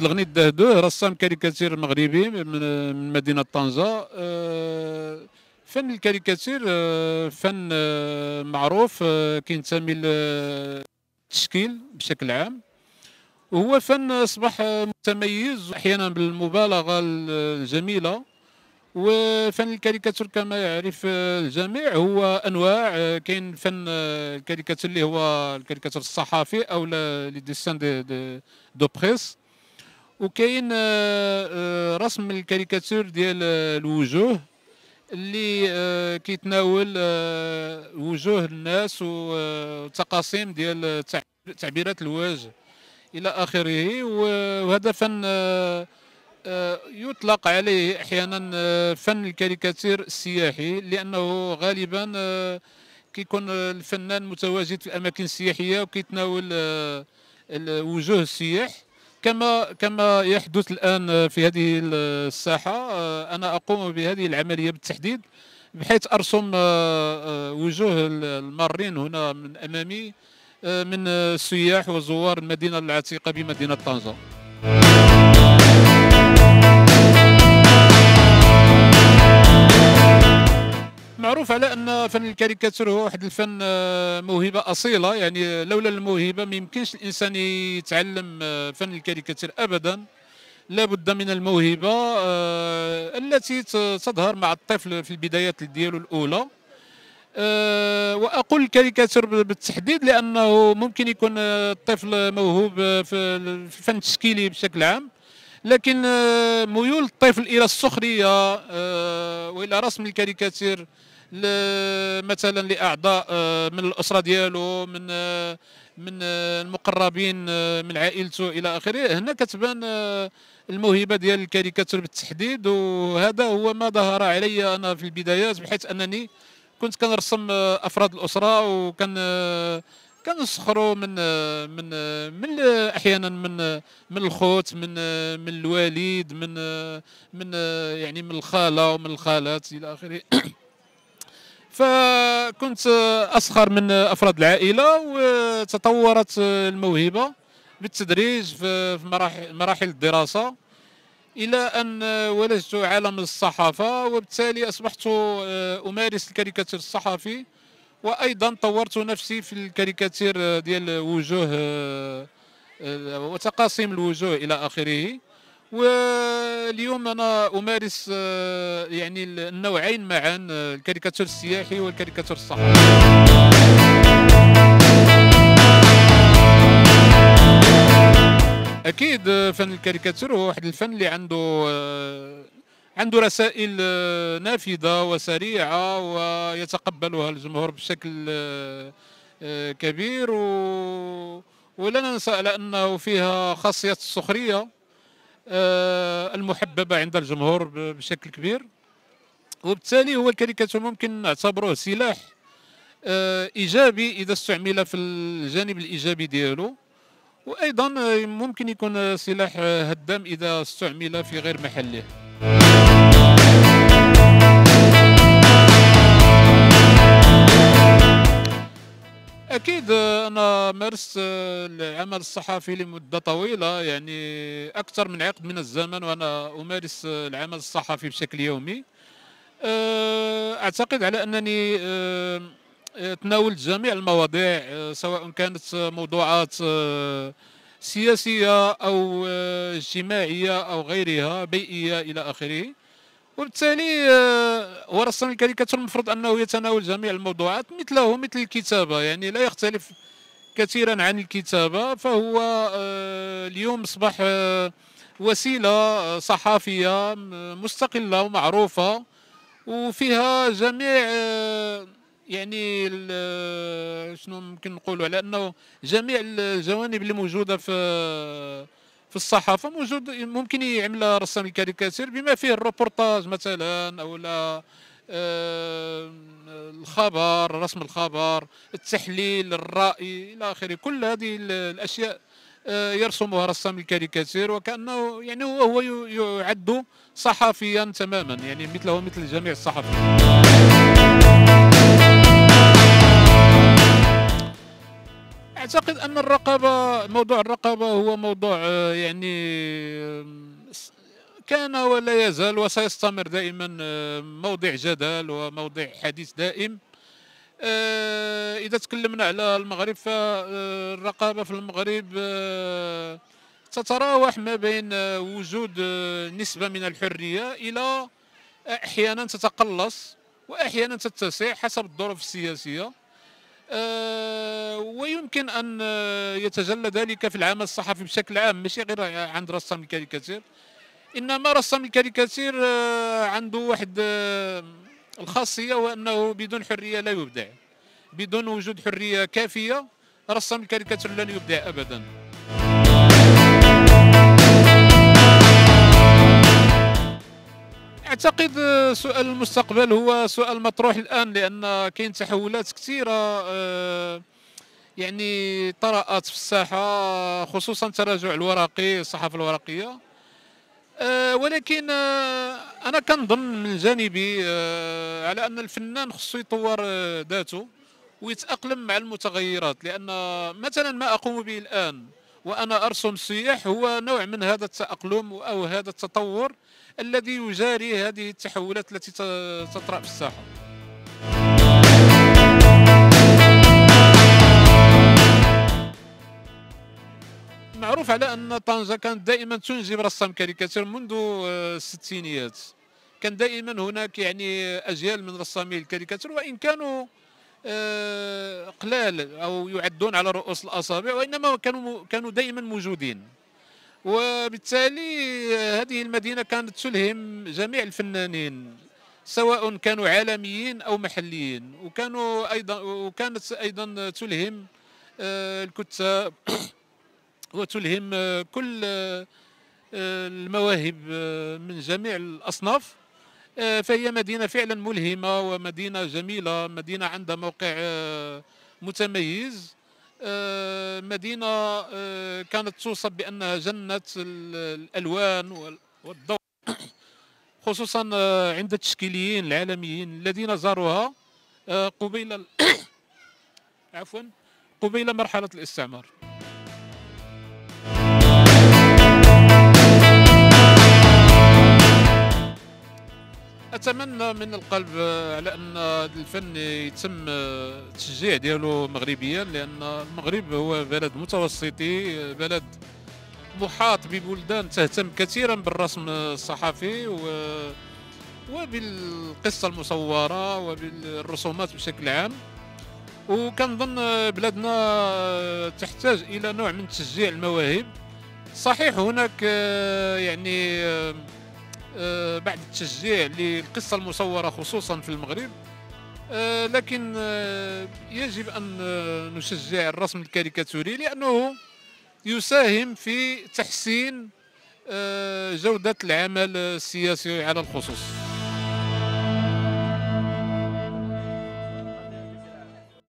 الغني الدهدوه رسام كاريكاتير مغربي من مدينة طنجة. فن الكاريكاتير فن معروف، كينتمي للتشكيل بشكل عام، وهو فن أصبح متميز أحيانا بالمبالغة الجميلة. وفن الكاريكاتير كما يعرف الجميع هو أنواع. كاين فن الكاريكاتير اللي هو الكاريكاتير الصحفي أو لي ديسان دو بريس، وكاين رسم الكاريكاتير ديال الوجوه اللي كيتناول وجوه الناس والتقاسيم ديال تعبيرات الوجه إلى آخره. وهذا فن يطلق عليه أحيانا فن الكاريكاتير السياحي، لأنه غالبا كيكون الفنان متواجد في الأماكن السياحية وكيتناول وجوه السياح، كما يحدث الآن في هذه الساحة. أنا أقوم بهذه العملية بالتحديد، بحيث أرسم وجوه المارين هنا من أمامي من السياح وزوار المدينة العتيقة بمدينة طنجة. معروف على أن فن الكاريكاتير هو واحد الفن موهبة أصيلة، يعني لولا الموهبة ما يمكنش الإنسان يتعلم فن الكاريكاتير أبدا. لا بد من الموهبة التي تظهر مع الطفل في البدايات ديالو الأولى. وأقول الكاريكاتير بالتحديد لأنه ممكن يكون الطفل موهوب في الفن التشكيلي بشكل عام، لكن ميول الطفل إلى السخرية وإلى رسم الكاريكاتير مثلا لأعضاء من الأسرة ديالو، من المقربين من عائلته إلى آخره، هنا كتبان الموهبة ديال الكاريكاتير بالتحديد. وهذا هو ما ظهر علي أنا في البدايات، بحيث أنني كنت كنرسم أفراد الأسرة، كنسخروا من احيانا من الخوت، من الوالد، من يعني من الخاله ومن الخالات الى اخره. فكنت اسخر من افراد العائله، وتطورت الموهبه بالتدريج في مراحل الدراسه، الى ان ولجت عالم الصحافه، وبالتالي اصبحت امارس الكاريكاتير الصحفي، وايضا طورت نفسي في الكاريكاتير ديال الوجوه وتقاسيم الوجوه الى اخره. واليوم انا امارس يعني النوعين معا، الكاريكاتير السياحي والكاريكاتير الصحفي. اكيد فن الكاريكاتير هو واحد الفن اللي عنده رسائل نافذة وسريعة ويتقبلها الجمهور بشكل كبير، ولا ننسى على أنه فيها خاصية السخرية المحببة عند الجمهور بشكل كبير. وبالتالي هو الكاريكاتير ممكن نعتبره سلاح إيجابي إذا استعمل في الجانب الإيجابي ديالو، وأيضا ممكن يكون سلاح هدام إذا استعمل في غير محله. أكيد أنا مارست العمل الصحفي لمدة طويلة، يعني أكثر من عقد من الزمن وأنا أمارس العمل الصحفي بشكل يومي. أعتقد على أنني تناولت جميع المواضيع، سواء كانت موضوعات سياسية أو اجتماعية أو غيرها، بيئية إلى آخره. وبالتالي هو رسام الكاريكاتير المفروض أنه يتناول جميع الموضوعات مثل الكتابة، يعني لا يختلف كثيرا عن الكتابة. فهو اليوم أصبح وسيلة صحفية مستقلة ومعروفة، وفيها جميع يعني شنو ممكن نقولوا على أنه جميع الجوانب اللي موجودة في الصحافة موجود، ممكن يعمل رسام الكاريكاتير، بما فيه الروبورتاج مثلا، أو الخبر، رسم الخبر، التحليل، الرأي إلى آخره. كل هذه الأشياء يرسمها رسام الكاريكاتير، وكأنه يعني هو يعد صحفيا تماما، يعني مثل جميع الصحفيين. أعتقد أن موضوع الرقابة هو موضوع يعني كان ولا يزال وسيستمر دائما موضع جدل وموضع حديث دائم. إذا تكلمنا على المغرب فالرقابة في المغرب تتراوح ما بين وجود نسبة من الحرية إلى أحيانا تتقلص وأحيانا تتسع حسب الظروف السياسية. ويمكن أن يتجلى ذلك في العمل الصحفي بشكل عام، ماشي غير عند رسام الكاريكاتير، إنما رسام الكاريكاتير عنده واحد الخاصية، وأنه بدون حرية لا يبدع. بدون وجود حرية كافية رسام الكاريكاتير لن يبدع أبدا. أعتقد سؤال المستقبل هو سؤال مطروح الآن، لأن كاين تحولات كثيرة يعني طرأت في الساحة، خصوصا تراجع الورقي، الصحافة الورقية. ولكن أنا كنظن من جانبي على أن الفنان خصو يطور ذاته ويتأقلم مع المتغيرات، لأن مثلا ما أقوم به الآن وأنا أرسم السياح هو نوع من هذا التأقلم أو هذا التطور الذي يجاري هذه التحولات التي تطرأ في الساحة. معروف على أن طنجة كانت دائما تنجب رسام كاريكاتير منذ الستينيات. كان دائما هناك يعني أجيال من رسامي الكاريكاتير، وإن كانوا قلال أو يعدون على رؤوس الأصابع، وإنما كانوا دائما موجودين. وبالتالي هذه المدينة كانت تلهم جميع الفنانين سواء كانوا عالميين أو محليين، وكانت أيضا تلهم الكتاب وتلهم كل المواهب من جميع الأصناف. فهي مدينة فعلا ملهمة ومدينة جميلة، مدينة عندها موقع متميز، مدينة كانت توصف بأنها جنة الألوان والضوء، خصوصا عند التشكيليين العالميين الذين زاروها قبيل عفوا قبيل مرحلة الاستعمار. أتمنى من القلب على أن الفن يتم التشجيع ديالو مغربيا، لأن المغرب هو بلد متوسطي، بلد محاط ببلدان تهتم كثيرا بالرسم الصحفي وبالقصة المصورة وبالرسومات بشكل عام. وكنظن بلادنا تحتاج إلى نوع من تشجيع المواهب. صحيح هناك يعني بعد التشجيع للقصة المصورة خصوصا في المغرب، لكن يجب أن نشجع الرسم الكاريكاتوري، لأنه يساهم في تحسين جودة العمل السياسي على الخصوص.